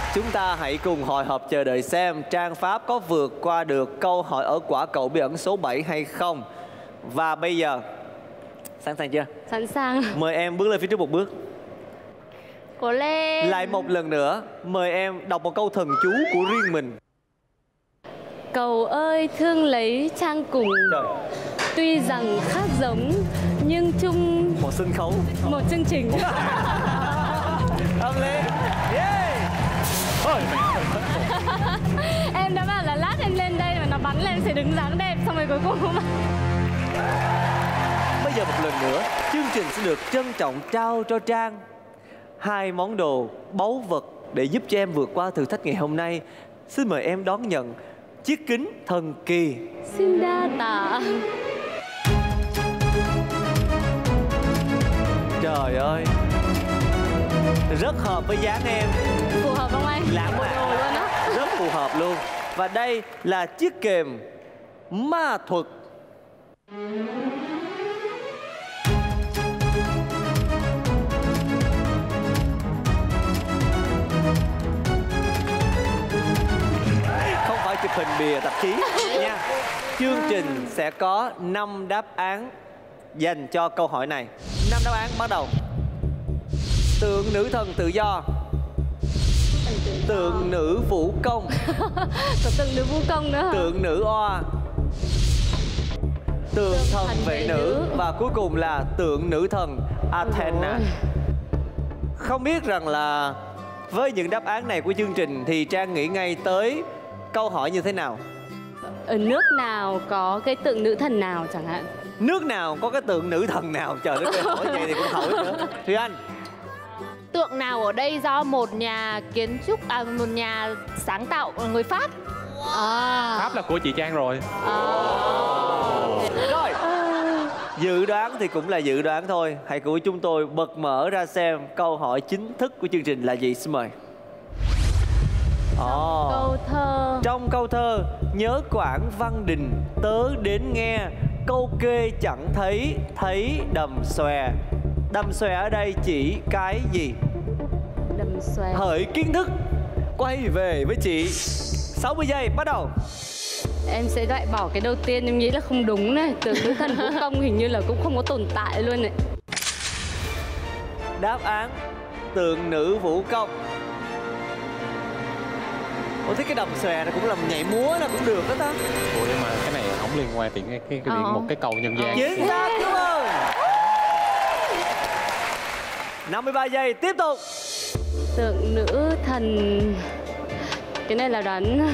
Chúng ta hãy cùng hồi hộp chờ đợi xem Trang Pháp có vượt qua được câu hỏi ở quả cầu bí ẩn số 7 hay không. Và bây giờ, sẵn sàng chưa? Sẵn sàng. Mời em bước lên phía trước một bước. Cố lên. Lại một lần nữa, mời em đọc một câu thần chú của riêng mình. Cầu ơi thương lấy Trang cùng. Trời. Tuy rằng khác giống nhưng chung một sân khấu, một chương trình. Âm Lý. Yeah. Ôi, em đã bảo là lát em lên đây mà nó bắn lên sẽ đứng dáng đẹp, xong rồi cuối cùng không. Bây giờ một lần nữa, chương trình sẽ được trân trọng trao cho Trang 2 món đồ báu vật để giúp cho em vượt qua thử thách ngày hôm nay. Xin mời em đón nhận chiếc kính thần kỳ. Xin đa tạ. Trời ơi, rất hợp với dáng em. Phù hợp không anh? Lãng mạn luôn á. rất phù hợp luôn. Và đây là chiếc kềm ma thuật. Không phải chụp hình bìa tạp chí nha. Chương trình sẽ có 5 đáp án dành cho câu hỏi này. 5 đáp án bắt đầu. Tượng nữ thần tự do, tượng nữ vũ công, có tượng nữ vũ công nữa hả? tượng nữ oa, tượng thần vệ nữ và cuối cùng là tượng nữ thần Athena. Không biết rằng là với những đáp án này của chương trình thì Trang nghĩ ngay tới câu hỏi như thế nào? Ở nước nào có cái tượng nữ thần nào chẳng hạn? Nước nào có cái tượng nữ thần nào? Trời đất ơi, hỏi vậy thì cũng hỏi nữa. Thùy Anh. Tượng nào ở đây do một nhà kiến trúc, một nhà sáng tạo người Pháp. Pháp là của chị Trang rồi. Rồi, dự đoán thì cũng là dự đoán thôi. Hãy cùng chúng tôi bật mở ra xem câu hỏi chính thức của chương trình là gì. Xin mời. Câu thơ. Trong câu thơ, nhớ Quảng Văn Đình tớ đến nghe, câu kê chẳng thấy, thấy đầm xòe. Đầm xòe ở đây chỉ cái gì? Đầm xòe. Hỡi kiến thức, quay về với chị. 60 giây, bắt đầu. Em sẽ loại bỏ cái đầu tiên, em nghĩ là không đúng này. Tượng nữ thần vũ công hình như là cũng không có tồn tại luôn này. Đáp án tượng nữ vũ công. Ủa thế cái đầm xòe này cũng làm nhảy múa là cũng được đó ta. Ủa nhưng mà cái này không liên quan đến cái điện một cái cầu nhân gian. Chính xác, đúng không? 53 giây, tiếp tục. Tượng nữ thần. Cái này là đoán.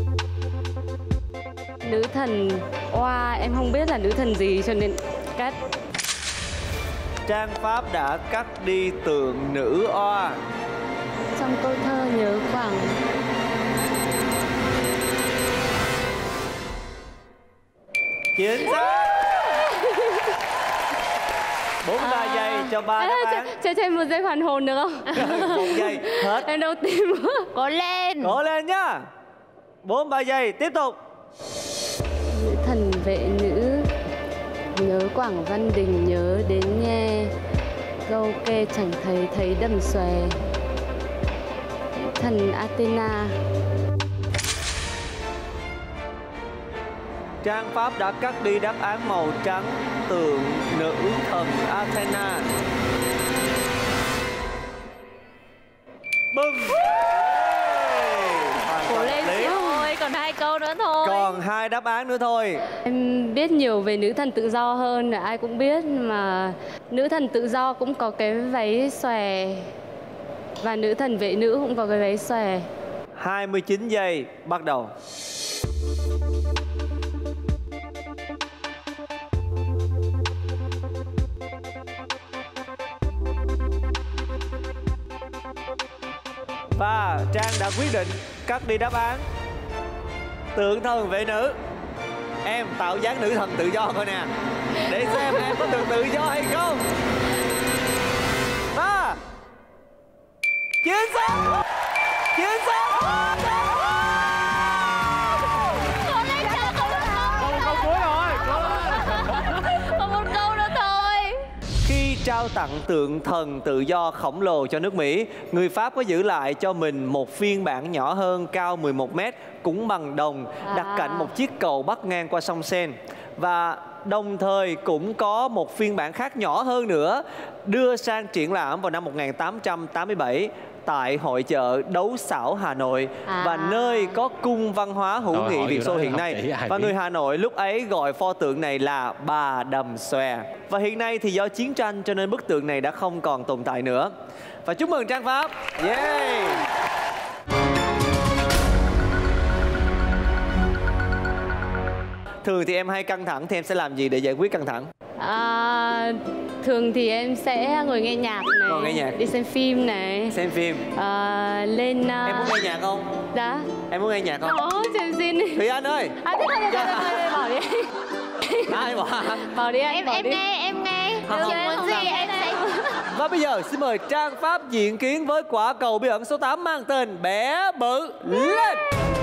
Nữ thần oa, em không biết là nữ thần gì cho nên cắt. Trang Pháp đã cắt đi tượng nữ oa. Trong câu thơ nhớ Quảng. Chính xác. 43 giây cho 3 đáp án. Cho em một giây hoàn hồn được không? 1 giây hết. Em đâu tìm. Cố lên. Cố lên nhá. 43 giây, tiếp tục. Nữ thần vệ nữ, nhớ Quảng Văn Đình nhớ đến nghe, câu kê chẳng thấy, thấy đầm xòe. Thần Athena. Trang Pháp đã cắt đi đáp án màu trắng, tượng nữ thần Athena. Bum. Cố lên thôi, còn 2 câu nữa thôi. Còn 2 đáp án nữa thôi. Em biết nhiều về nữ thần tự do hơn là ai cũng biết, mà nữ thần tự do cũng có cái váy xòe và nữ thần vệ nữ cũng có cái váy xòe. 29 giây, bắt đầu. Và Trang đã quyết định cắt đi đáp án tượng thần vệ nữ. Em tạo dáng nữ thần tự do coi nè, để xem em có được tự do hay không. Và chính xác. Chính xác. Cố lên Trang, cố lên. Câu cuối rồi. Còn 1 câu nữa thôi. Khi trao tặng tượng thần tự do khổng lồ cho nước Mỹ, người Pháp có giữ lại cho mình một phiên bản nhỏ hơn cao 11 m cũng bằng đồng, đặt cạnh một chiếc cầu bắc ngang qua sông Seine. Và đồng thời cũng có một phiên bản khác nhỏ hơn nữa đưa sang triển lãm vào năm 1887 tại hội chợ Đấu Xảo Hà Nội và nơi có cung văn hóa hữu nghị Việt Xô hiện nay. Và người Hà Nội lúc ấy gọi pho tượng này là Bà Đầm Xòe. Và hiện nay thì do chiến tranh cho nên bức tượng này đã không còn tồn tại nữa. Và chúc mừng Trang Pháp. Yeah. Thường thì em hay căng thẳng thì em sẽ làm gì để giải quyết căng thẳng? Thường thì em sẽ ngồi nghe nhạc này, ngồi nghe nhạc, đi xem phim này. Xem phim. Lên. Em muốn nghe nhạc không? Dạ. Em muốn nghe nhạc không? Có, xem xin đi. Thùy Anh ơi. Thế thôi, bỏ đi. Ai bỏ? Bỏ đi anh. Em nghe. Không, muốn gì em sẽ. Và bây giờ xin mời Trang Pháp diện kiến với quả cầu bí ẩn số 8 mang tên Bé Bự lên.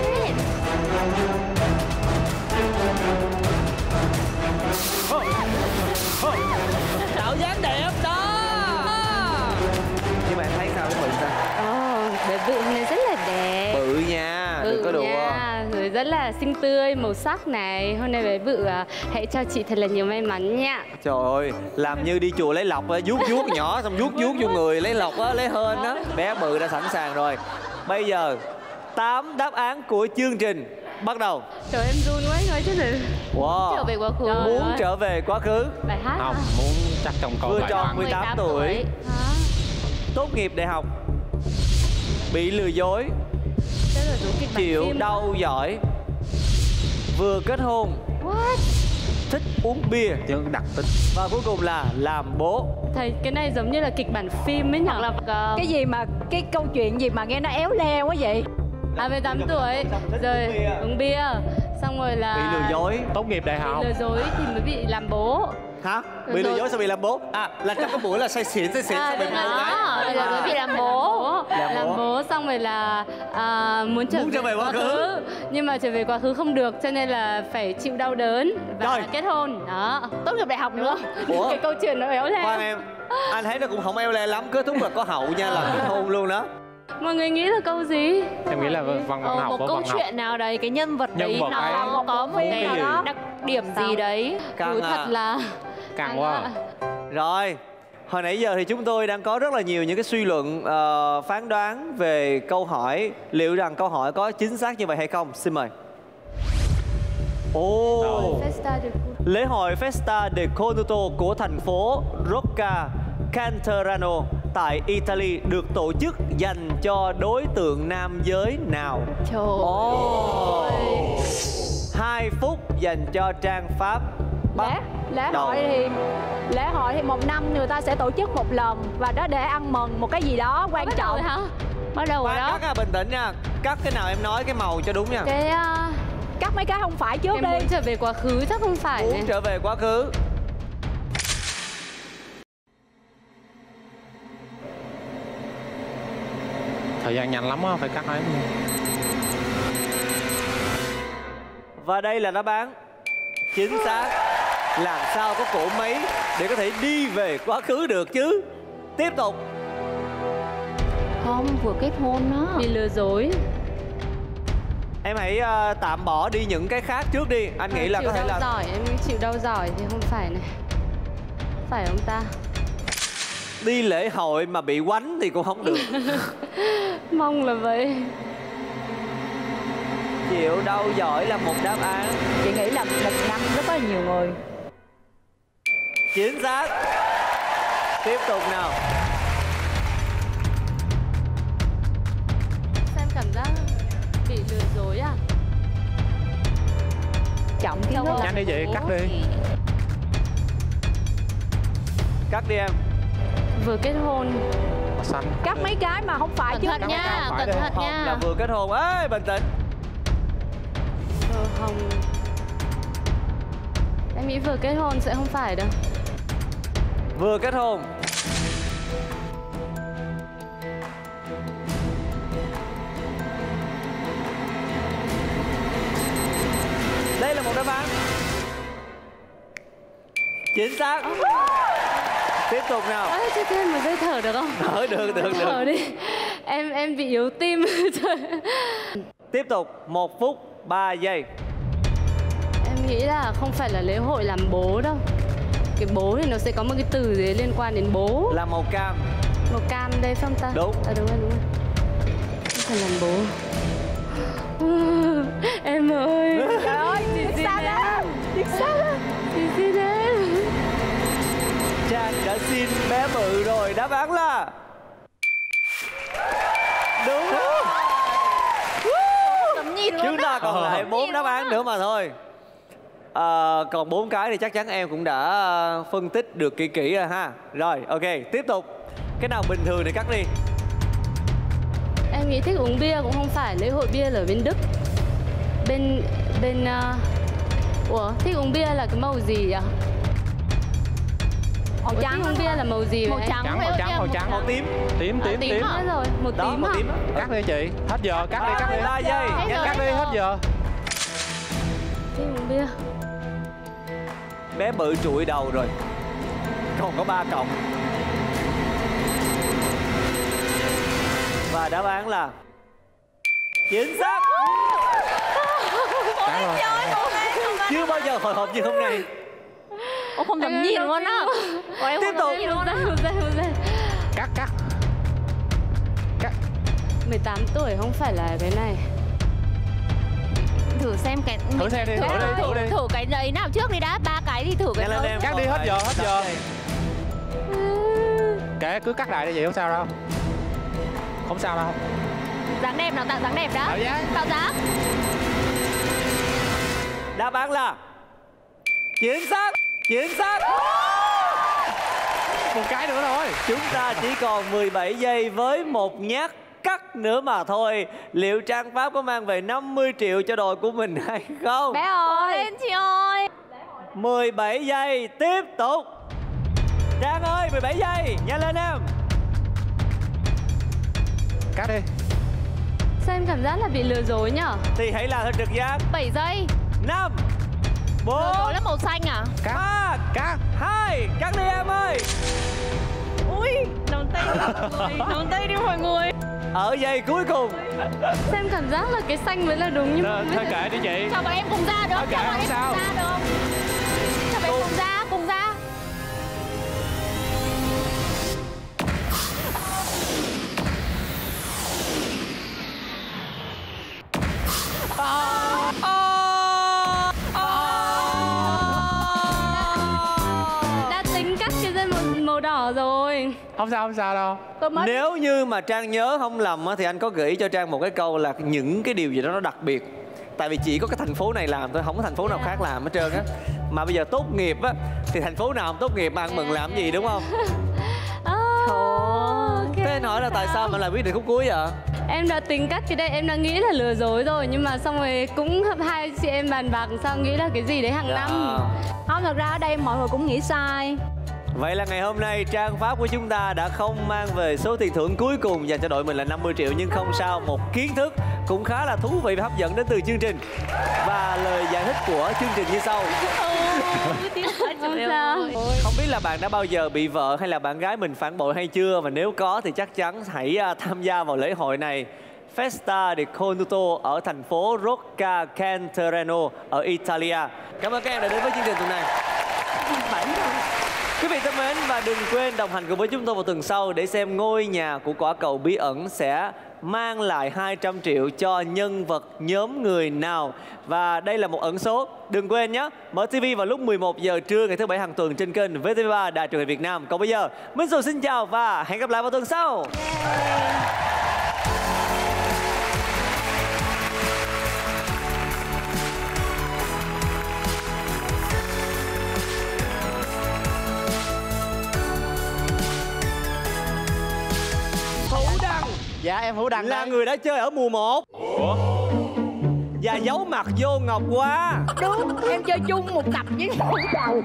Tạo dáng đẹp đó. Nhưng mà em thấy sao cái bự sao? Bé Bự hôm nay rất là đẹp. Bự nha, đừng có đùa. Rồi rất là xinh tươi, màu sắc này. Hôm nay Bé Bự hãy cho chị thật là nhiều may mắn nha. Trời ơi, làm như đi chùa lấy lộc á, vuốt nhỏ xong vuốt vô người lấy lộc á, lấy hên đó. Bé Bự đã sẵn sàng rồi. Bây giờ 8 đáp án của chương trình bắt đầu. Trời em run quá nói chứ rồi. Wow. Trở về quá khứ. Muốn trở về quá khứ. Bài hát không muốn chắc trong câu vừa bài tròn toán. 18 tuổi. Tốt nghiệp đại học. Bị lừa dối. Chịu đau giỏi. Vừa kết hôn. What? Thích uống bia. Chứ đặc tính. Và cuối cùng là làm bố. Thầy cái này giống như là kịch bản phim ấy nhỉ? Hoặc là cái gì mà cái câu chuyện gì mà nghe nó éo le quá vậy? 18 tuổi rồi uống bia, xong rồi là bị lừa dối. Tốt nghiệp đại học. Bị lừa dối thì mới bị làm bố. Hả? Bị lừa dối sao bị làm bố? À, là trong cái buổi là say xỉn sao bị làm bố gái. Rồi bị làm bố. Làm bố xong rồi là muốn trở về quá khứ. Nhưng mà trở về quá khứ không được cho nên là phải chịu đau đớn và kết hôn. Đó. Tốt nghiệp đại học nữa. Ủa? Cái câu chuyện nó éo le. Khoan em, anh thấy nó cũng không eo le lắm, kết thúc là có hậu nha, là kết hôn luôn đó. Mọi người nghĩ là câu gì? Em nghĩ là văn học. Một câu chuyện nào đấy, cái nhân vật đấy nó có một cái đặc điểm gì đấy. Đúng thật là càng quá. Rồi, hồi nãy giờ thì chúng tôi đang có rất là nhiều những cái suy luận phán đoán về câu hỏi. Liệu rằng câu hỏi có chính xác như vậy hay không? Xin mời. Lễ hội Festa del Cornuto của thành phố Rocca Canterano tại Italy được tổ chức dành cho đối tượng nam giới nào? Trời ơi. 2 phút dành cho Trang Pháp. Lễ hội thì một năm người ta sẽ tổ chức một lần và đó để ăn mừng một cái gì đó quan trọng hả? Bắt đầu rồi đó. Cắt bình tĩnh nha. Cắt cái nào em nói cái màu cho đúng nha. Cái cắt mấy cái không phải trước em đi. muốn trở về quá khứ chắc không phải muốn này. Trở về quá khứ. Thời gian nhanh lắm á, phải cắt ấy. Và đây là đáp án chính xác. Làm sao có cỗ máy để có thể đi về quá khứ được chứ? Tiếp tục. Không, vừa kết hôn đó. Bị lừa dối. Em hãy tạm bỏ đi những cái khác trước đi. Anh nghĩ là có thể là giỏi, em chịu đau giỏi thì không phải này. Phải ông ta. Đi lễ hội mà bị quánh thì cũng không được. Mong là vậy. Chịu đau giỏi là một đáp án. Chị nghĩ là một năm rất là nhiều người. Chính xác. Tiếp tục nào. Xem cảm giác bị lừa dối à? Trọng kiến thức. Nhanh đi chị, cắt đi. Cắt đi em. Vừa kết hôn. Xanh. Cắt mấy cái mà không phải chứ. Cẩn thận nha, cẩn thận Không, nha. là vừa kết hôn. Ê, bình tĩnh. Hồng. Em nghĩ vừa kết hôn sẽ không phải đâu. Vừa kết hôn. Đây là một đáp án chính xác. Tiếp tục nào. Cho thêm một giây thở được không? Được. Thở đi. Em bị yếu tim. Tiếp tục 1 phút 3 giây. Em nghĩ là không phải là lễ hội làm bố đâu. Cái bố thì nó sẽ có một cái từ gì liên quan đến bố. Là màu cam. Màu cam đây phải không ta? Đúng. Đúng rồi. Không phải làm bố. Em ơi. Trời ơi, chị sao đó? Chị sao đó? Chị xin em. Trang đã xin bé Bự rồi. Đáp án là đúng. Tầm nhìn luôn. Chúng ta còn lại 4 đáp án nữa mà thôi. Còn 4 cái thì chắc chắn em cũng đã phân tích được kỹ rồi ha. Rồi, ok, tiếp tục. Cái nào bình thường thì cắt đi. Em nghĩ thích uống bia cũng không phải, lễ hội bia là ở bên Đức. Ủa, thích uống bia là cái màu gì ạ? Màu Thích trắng. uống bia là màu gì Màu vậy? trắng, Màu trắng, màu trắng. Màu tím. Tím. Biết rồi, màu Đó, tím màu à? tím. Cắt đi chị. Hết giờ, cắt đi. 3 giây. Hết Nhanh rồi. cắt Cắt đi, hết giờ. Thích uống bia. Bé Bự trụi đầu rồi. Còn có 3 cộng. Và đáp án là chính xác. Chưa bao giờ hồi hộp như hôm nay. Ô, không dám nhìn luôn á. Tiếp tục. Một giây. Cắt. 18 tuổi không phải là cái này. Thử xem cái Thử xem đi, thử đi. Thử cái đấy nào trước đi đã. 3 cái thì thử cái Nhanh lên đấy. em. Cắt đi, hết giờ, hết Đáp giờ. đây. Kệ, cứ cắt lại đi vậy không sao đâu. Không sao đâu. Dáng đẹp nào, tạo dáng đẹp đã. Tạo dáng. Tạo dáng. Đáp án là chính xác. Một cái nữa thôi. Chúng ta chỉ còn 17 giây với một nhát cắt nữa mà thôi. Liệu Trang Pháp có mang về 50 triệu cho đội của mình hay không? Bé ơi. Lên chị ơi. 17 giây tiếp tục. Trang ơi, 17 giây, nhanh lên em. Cắt đi. Sao em cảm giác là bị lừa dối nhở? Thì hãy làm thật trực giác. 7 giây. 5 4 Rồi là màu xanh à? 3 Cắt. 2 cắt đi em ơi. Ui, nóng tay đi mọi người. Ở giây cuối cùng. Sao em cảm giác là cái xanh mới là đúng nhưng mà không biết Thôi là- kệ đi chị. Cho bọn em cùng ra được không? Thôi kệ, Cho bọn không em sao. cùng ra được không? Cho bọn em cùng ra. Đã tính cắt cái dây màu đỏ rồi. Không sao đâu. Tôi mới Nếu như mà Trang nhớ không lầm á, thì anh có gợi ý cho Trang một cái câu là những cái điều gì đó nó đặc biệt. Tại vì chỉ có cái thành phố này làm thôi, không có thành phố nào khác làm hết trơn á. Mà bây giờ tốt nghiệp á, thì thành phố nào không tốt nghiệp mà ăn mừng làm gì đúng không? Thế anh hỏi là tại sao mà lại quyết định khúc cuối vậy? Em đã tính cắt cái đây, em đã nghĩ là lừa dối rồi. Nhưng mà xong rồi cũng hai chị em bàn bạc sao nghĩ là cái gì đấy hàng năm. không, thật ra ở đây mọi người cũng nghĩ sai. Vậy là ngày hôm nay Trang Pháp của chúng ta đã không mang về số tiền thưởng cuối cùng dành cho đội mình là 50 triệu. Nhưng không sao, một kiến thức cũng khá là thú vị và hấp dẫn đến từ chương trình. Và lời giải thích của chương trình như sau. Không sao. Không biết là bạn đã bao giờ bị vợ hay là bạn gái mình phản bội hay chưa? Và nếu có thì chắc chắn hãy tham gia vào lễ hội này. Festa di Conduto ở thành phố Rocca Canterano ở Italia. Cảm ơn các em đã đến với chương trình tuần này. Quý vị thân mến, và đừng quên đồng hành cùng với chúng tôi vào tuần sau để xem ngôi nhà của quả cầu bí ẩn sẽ mang lại 200 triệu cho nhân vật nhóm người nào. Và đây là một ẩn số. Đừng quên nhé, mở TV vào lúc 11 giờ trưa ngày thứ Bảy hàng tuần trên kênh VTV3 Đài truyền hình Việt Nam. Còn bây giờ, Minh Dù xin chào và hẹn gặp lại vào tuần sau. Hữu Đăng Dạ em Hữu Đăng là đây. người đã chơi ở mùa 1. Và giấu mặt vô Ngọc Hoa. Đúng, em chơi chung một cặp với Hữu Đăng.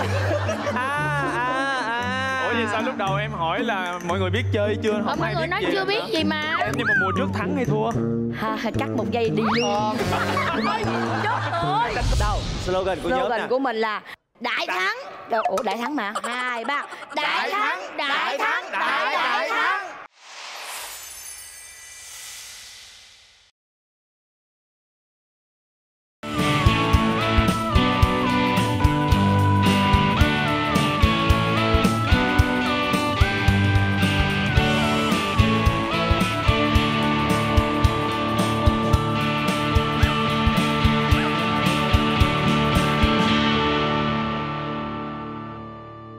Ủa vậy sao lúc đầu em hỏi là mọi người biết chơi chưa? Không Mọi ai người biết nói gì chưa hết biết hả? gì mà. Em nhưng mà mùa trước thắng hay thua? Cắt một giây đi luôn. Đâu, slogan của nhóm nè. Slogan của mình là đại thắng Ủa đại thắng mà. 2, 3. Đại thắng, đại thắng, đại thắng.